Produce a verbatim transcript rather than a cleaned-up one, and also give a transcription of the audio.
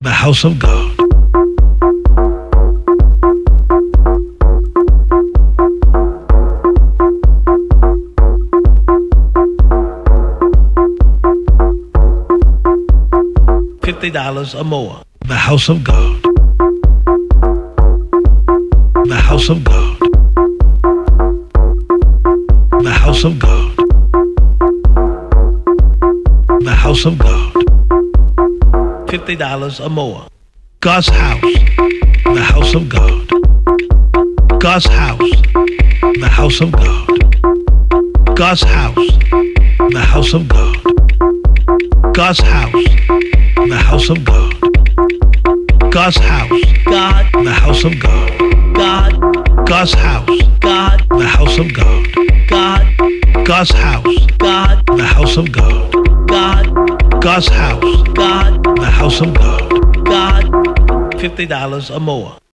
the house of God. Fifty dollars or more. The house of God. The house of God. The house of God. The house of God. Fifty dollars or more. God's house. The house of God. God's house. The house of God. God's house. The house of God. God's house. The house of God. God's house. God. The house of God. God. God's house. God. The house of God. God. God's house. God. The house of God. God. God's house. God. The house of God. God. Fifty dollars or more.